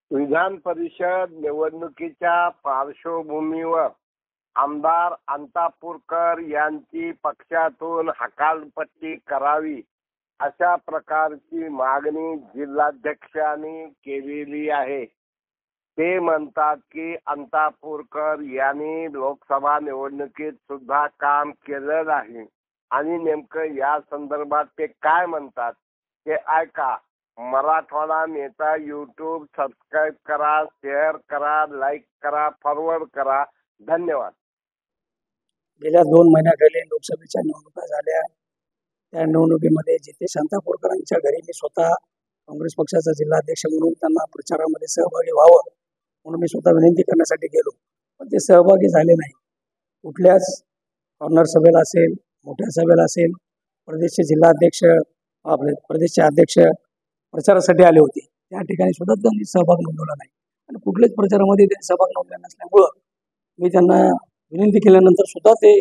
विधान परिषद निवडणुकीच्या पार्श्वभूमीवर आमदार अंतापूरकर यांची पक्षातून हकालपट्टी करावी अशा प्रकारची मागणी जिल्हाध्यक्षांनी केलेली आहे। ते म्हणतात की अंतापूरकर यांनी लोकसभा निवडणुकीत सुद्धा काम केलं नाही आणि नेमकं या संदर्भात ते काय म्हणतात ते ऐका। मराठवाडा नेता यूट्यूब सबस्क्राईब करा, शेअर करा, लाईक करा, फॉरवर्ड करा। धन्यवाद। गेल्या 2 महिन्याखाली लोकसभेच्या निवडणुका झाल्या। त्या निवडणुकीमध्ये जितेश अंतापूरकरांच्या घरी मी स्वतः काँग्रेस पक्षाचा जिल्हाध्यक्ष म्हणून त्यांना प्रचारामध्ये सहभागी व्हावं म्हणून मी स्वतः विनंती करण्यासाठी गेलो, पण ते सहभागी झाले नाही। कुठल्याच कॉर्नर सभेला असेल, मोठ्या सभेला असेल, प्रदेशचे जिल्हाध्यक्ष आपले प्रदेशचे अध्यक्ष प्रचारासाठी आले होते, त्या ठिकाणी सुद्धा त्यांनी सहभाग नोंदवला नाही आणि कुठल्याच प्रचारामध्ये त्यांनी सहभाग नोंदवला नसल्यामुळं मी त्यांना विनंती केल्यानंतर सुद्धा ते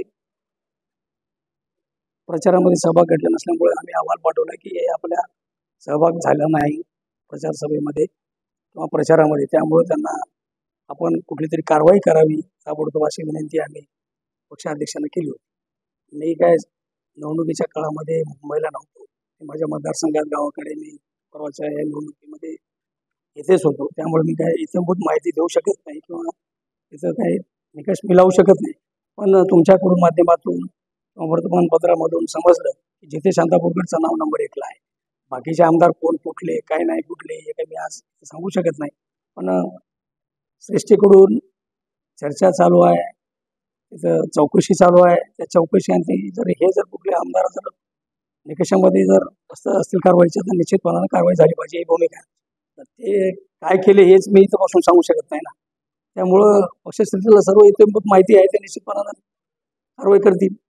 प्रचारामध्ये सहभाग घेतला नसल्यामुळे आम्ही अहवाल पाठवला की हे आपल्या सहभाग झाला नाही प्रचार सभेमध्ये किंवा प्रचारामध्ये, त्यामुळे त्यांना आपण कुठली तरी कारवाई करावी ताबडतोब अशी विनंती आम्ही पक्षाध्यक्षांना केली होती। मी काय निवडणुकीच्या काळामध्ये मुंबईला नव्हतो, माझ्या मतदारसंघात गावाकडे मी परवाच्या या निवडणुकीमध्ये येथेच होतो, त्यामुळे मी काय इत्यंभूत माहिती देऊ शकत नाही किंवा तिथं काही निकष मी लावू शकत नाही। पण तुमच्याकडून माध्यमातून वर्तमानपत्रामधून समजलं की जितेश अंतापूरकरचं नाव नंबर 1ला आहे। बाकीचे आमदार कोण कुठले काय नाही कुठले हे काही मी आज सांगू शकत नाही, पण श्रेष्ठीकडून चर्चा चालू आहे, तिथं चौकशी चालू आहे। त्या चौकशीअंती जर कुठले आमदार जर निकषामध्ये जर असतील कारवाईच्या तर निश्चितपणाने कारवाई झाली पाहिजे ही भूमिका। तर ते काय केले हेच मी इथं बसून सांगू शकत नाही ना, त्यामुळं पक्षश्रेष्ठीला सर्व इत्यंभूत माहिती आहे, ते निश्चितपणाने कारवाई करतील।